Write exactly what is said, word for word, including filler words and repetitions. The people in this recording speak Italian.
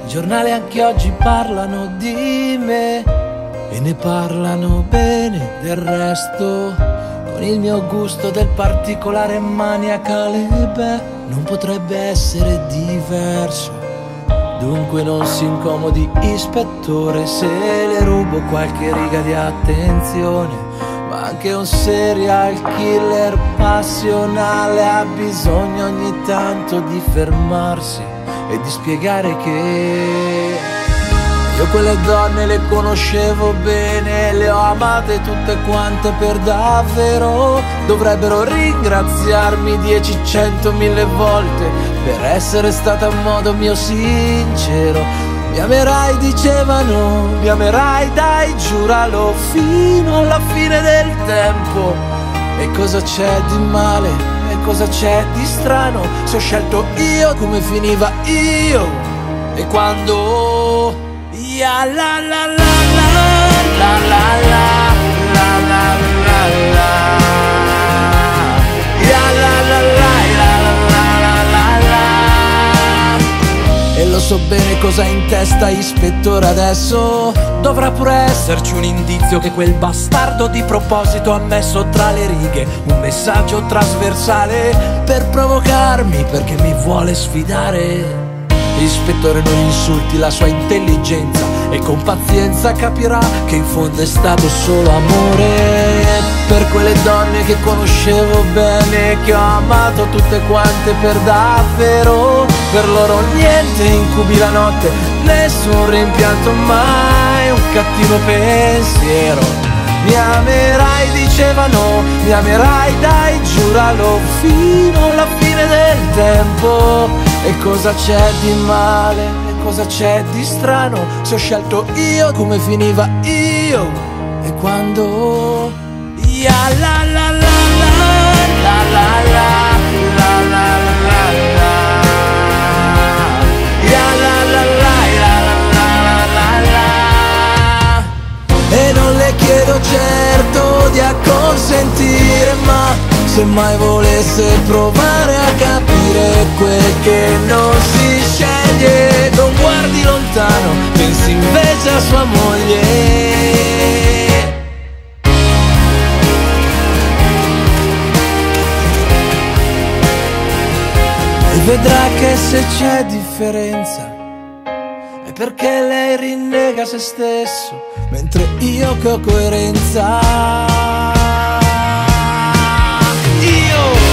I giornali anche oggi parlano di me e ne parlano bene. Del resto, con il mio gusto del particolare maniacale, beh, non potrebbe essere diverso. Dunque non si incomodi, ispettore, se le rubo qualche riga di attenzione. Ma anche un serial killer passionale ha bisogno ogni tanto di fermarsi e di spiegare che io quelle donne le conoscevo bene, le ho amate tutte quante per davvero. Dovrebbero ringraziarmi dieci, cento, mille volte per essere stata a modo mio sincero. Mi amerai, dicevano, mi amerai, dai, giuralo fino alla fine del tempo. E cosa c'è di male? E cosa c'è di strano? Se ho scelto io, come finiva io? E quando ya la la la la la la la la la la la ya la la la la la la la. E lo so bene cosa hai in testa, ispettore, adesso dovrà pure esserci un indizio che quel bastardo di proposito ha messo tra le righe, un messaggio trasversale per provocarmi, perché mi vuole sfidare. Ispettore, non insulti la sua intelligenza e con pazienza capirà che in fondo è stato solo amore per quelle donne che conoscevo bene, che ho amato tutte quante per davvero. Per loro niente incubi la notte, nessun rimpianto mai, un cattivo pensiero. Mi amerai, dicevano, mi amerai, dai, giuralo fino alla fine del tempo. E cosa c'è di male? E cosa c'è di strano? Se ho scelto io, come finiva io? E quando ya la la la la la la la la la la la ya la la la la la la. E non le chiedo certo di acconsentire, ma se mai volesse provare a capire quel che non si sceglie, non guardi lontano, pensi invece a sua moglie. E vedrà che se c'è differenza è perché lei rinnega se stesso, mentre io che ho coerenza. Io